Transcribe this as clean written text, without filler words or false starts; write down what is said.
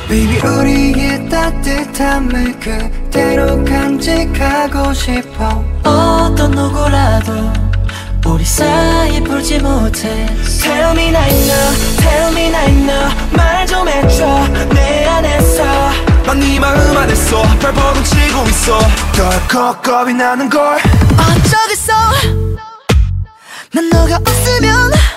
Baby 우리의 따뜻함을 그대로 간직하고 싶어. 어떤 누구라도 우리 사이 풀지 못해. Tell me now, tell me now, 말 좀 해줘 내 안에서. 난 네 마음 안에서 발버둥 치고 있어. 덜컥 겁이 나는 걸 어쩌겠어. 난 너가 없으면